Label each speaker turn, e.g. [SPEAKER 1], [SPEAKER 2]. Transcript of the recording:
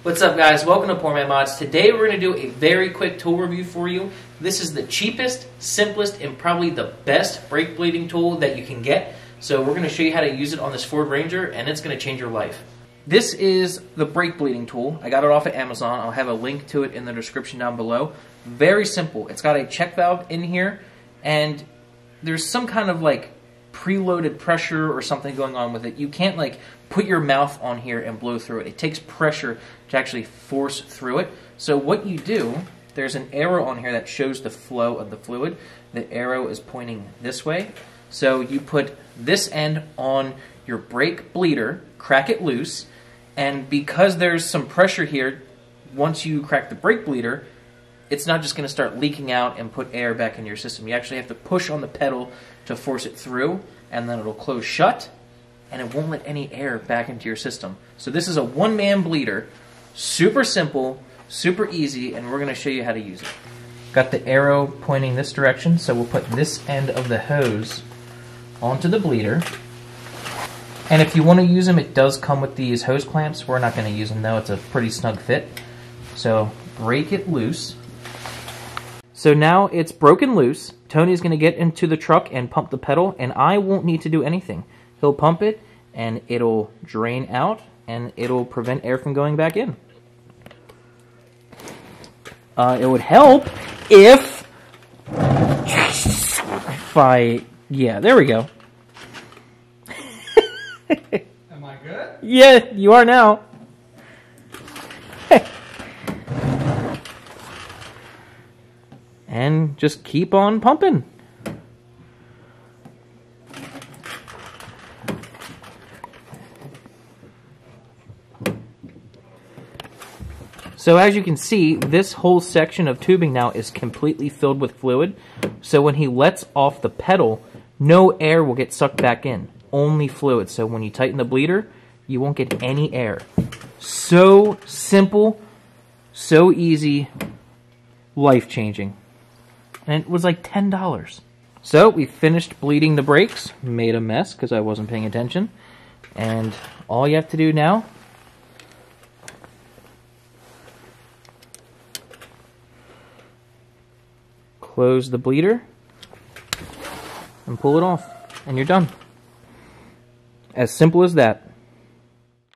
[SPEAKER 1] What's up, guys? Welcome to Poor Man Mods. Today we're going to do a very quick tool review for you. This is the cheapest, simplest, and probably the best brake bleeding tool that you can get. So we're going to show you how to use it on this Ford Ranger, and it's going to change your life. This is the brake bleeding tool. I got it off of Amazon. I'll have a link to it in the description down below. Very simple. It's got a check valve in here, and there's some kind of like preloaded pressure or something going on with it. You can't like put your mouth on here and blow through it. It takes pressure to actually force through it. So what you do, there's an arrow on here that shows the flow of the fluid. The arrow is pointing this way. So you put this end on your brake bleeder, crack it loose, and because there's some pressure here, once you crack the brake bleeder, it's not just going to start leaking out and put air back in your system. You actually have to push on the pedal to force it through, and then it'll close shut, and it won't let any air back into your system. So this is a one-man bleeder, super simple, super easy, and we're going to show you how to use it. Got the arrow pointing this direction, so we'll put this end of the hose onto the bleeder. And if you want to use them, it does come with these hose clamps. We're not going to use them though, it's a pretty snug fit. So break it loose. So now it's broken loose. Tony's going to get into the truck and pump the pedal, and I won't need to do anything. He'll pump it, and it'll drain out, and it'll prevent air from going back in. It would help if yeah, there we go.
[SPEAKER 2] Am I good?
[SPEAKER 1] Yeah, you are now. And just keep on pumping. So as you can see, this whole section of tubing now is completely filled with fluid. So when he lets off the pedal, no air will get sucked back in, only fluid. So when you tighten the bleeder, you won't get any air. So simple, so easy, life-changing. And it was like $10. So we finished bleeding the brakes, made a mess because I wasn't paying attention. And all you have to do now close the bleeder and pull it off, and you're done. As simple as that.